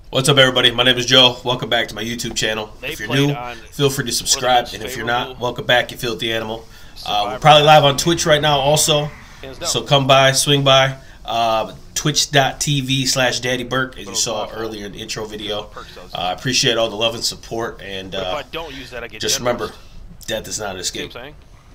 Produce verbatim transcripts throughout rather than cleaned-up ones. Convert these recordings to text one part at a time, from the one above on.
What's up, everybody? My name is Joe. Welcome back to my YouTube channel. They if you're played new, on feel free to subscribe, most and if you're not, favorable welcome back, you filthy animal. Uh, we're Survivor probably live on match. Twitch right now also, Hands down. so come by, swing by. Uh, Twitch.tv slash daddyburke, as you saw awful. earlier in the intro video. Perks does. Uh, I appreciate all the love and support, and But if uh, I don't use that, I get just generous. remember, death is not an See what I'm escape. saying?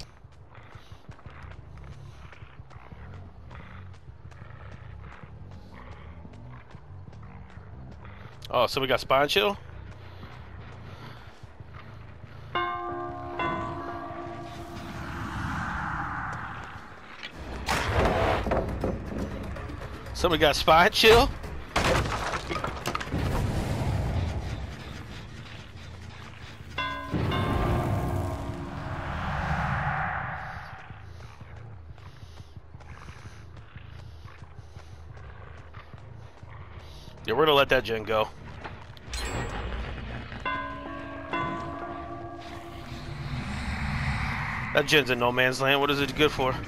Oh, so we got Spine Chill? Somebody got Spine Chill? Yeah, we're gonna let that gen go. That gen's in no man's land. What is it good for?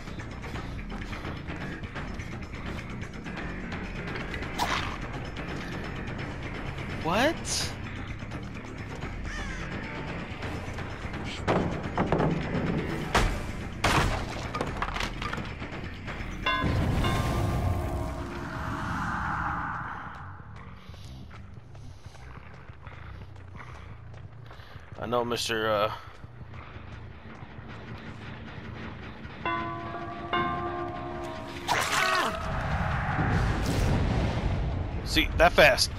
What? I know Mister Uh... See, that fast.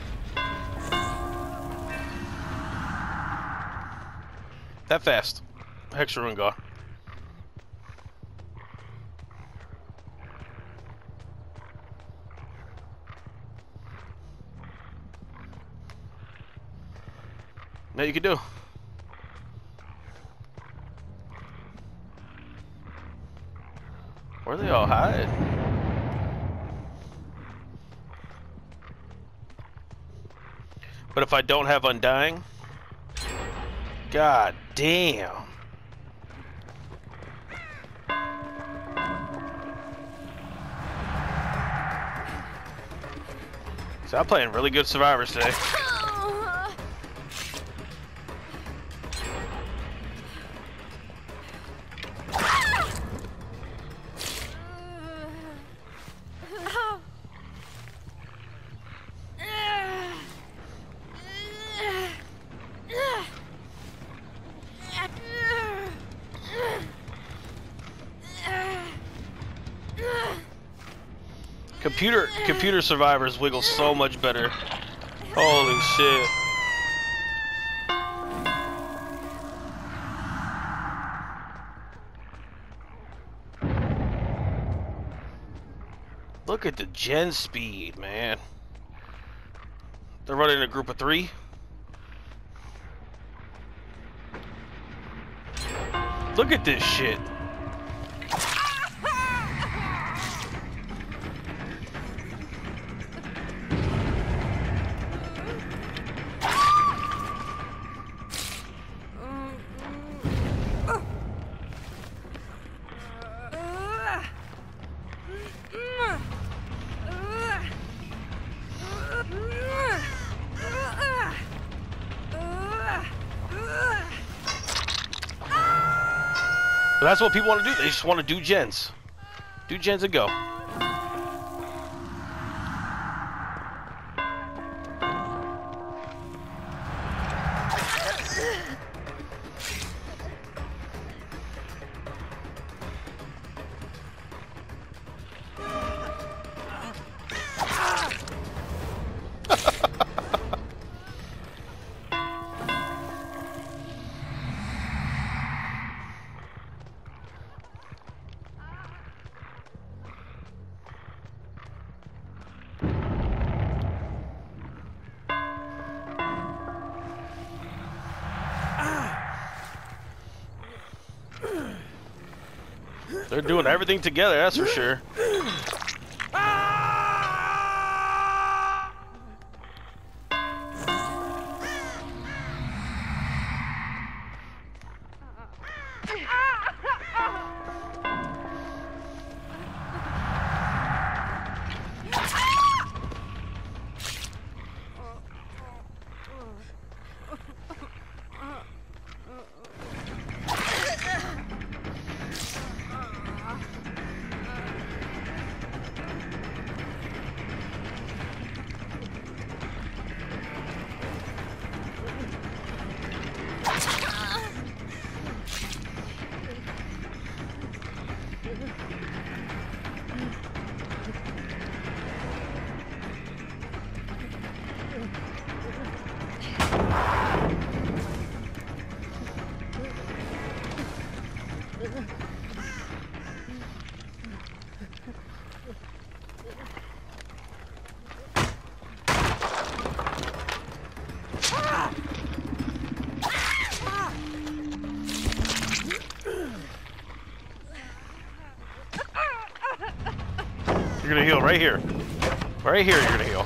That fast. Hexa Rune gone. Now you can do. Where they all hide? But if I don't have Undying, god damn. So I'm playing really good Survivors today. Computer computer survivors wiggle so much better. Holy shit. Look at the gen speed, man. They're running a group of three. Look at this shit. But that's what people want to do. They just want to do gens. Do gens and go. They're doing everything together, that's for sure. You're gonna heal right here. Right here, you're gonna heal.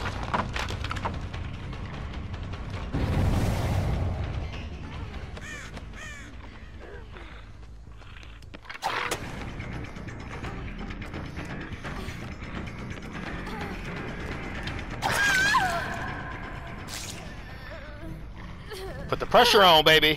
Put the pressure on, baby.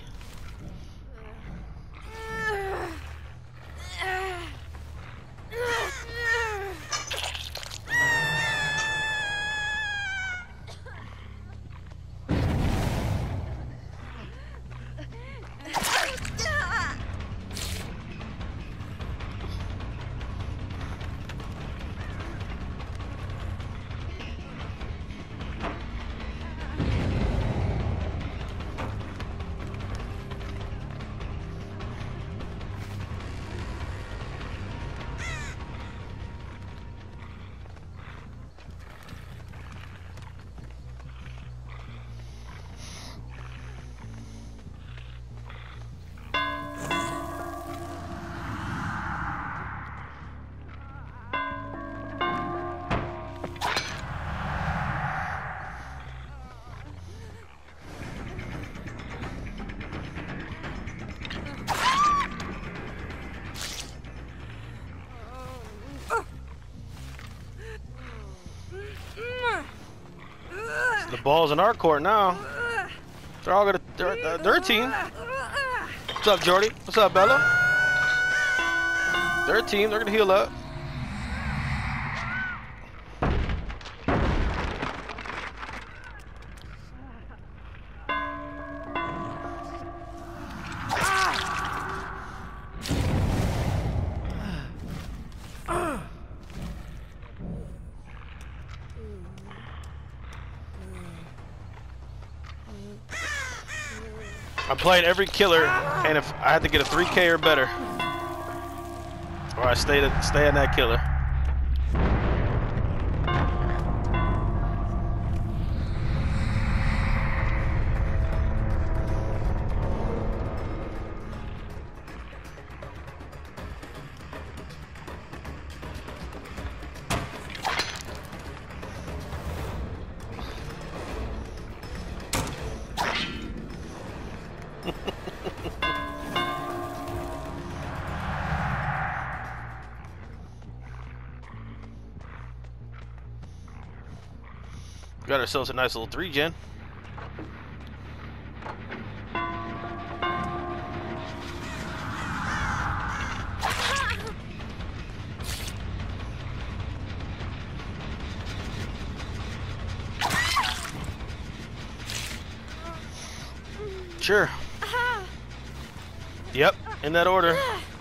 The ball's in our court now. They're all gonna. They're, uh, their team. What's up, Jordy? What's up, Bella? Their team. They're gonna heal up. I'm playing every killer, and if I have to get a three K or better, or I stay to, stay on that killer. Got ourselves a nice little three gen. Sure. Yep, in that order.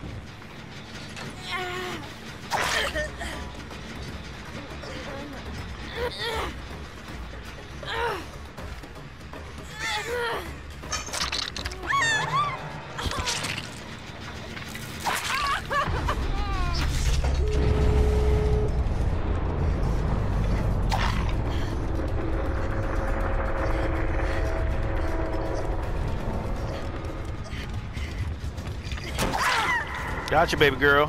Gotcha, baby girl.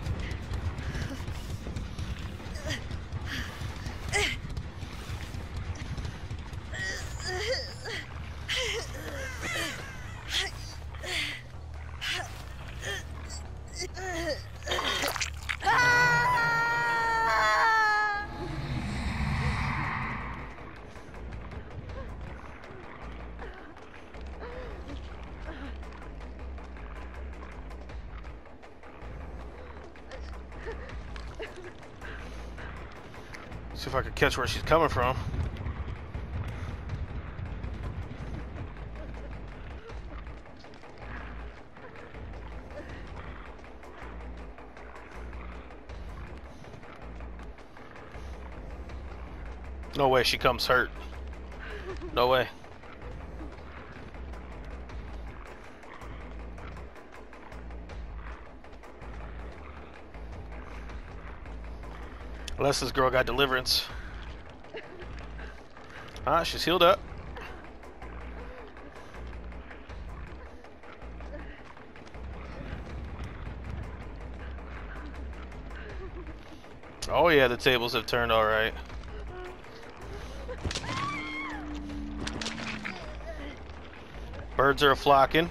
See if I can catch where she's coming from. No way she comes hurt. No way. Unless this girl got deliverance. Ah, she's healed up. Oh yeah, the tables have turned all right. Birds are flocking.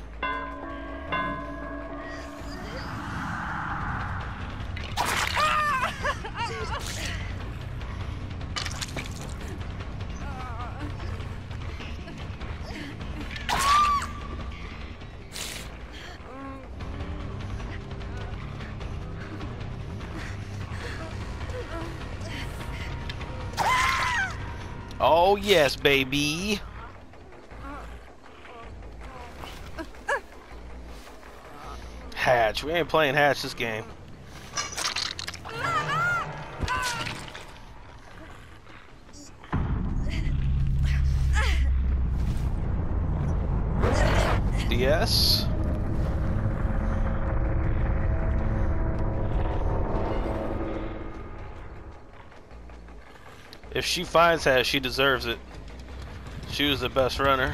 Oh yes, baby. Hatch. We ain't playing Hatch this game. Yes. If she finds Hatch, she deserves it. She was the best runner.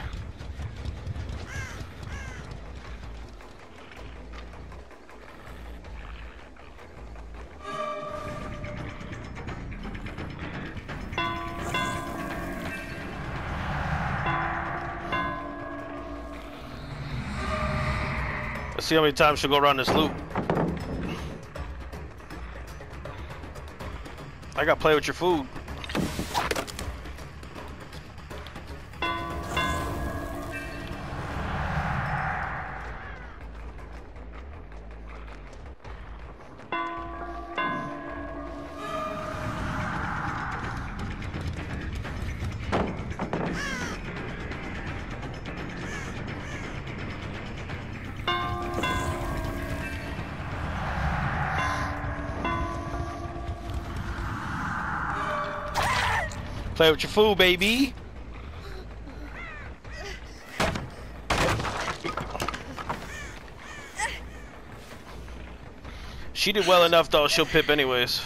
Let's see how many times she'll go around this loop. I gotta play with your food. Play with your food, baby. She did well enough, though. She'll pip anyways.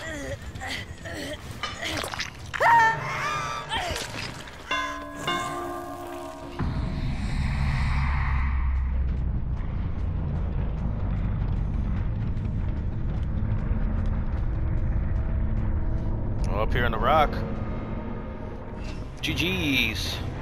Oh, up here on the rock. G G's.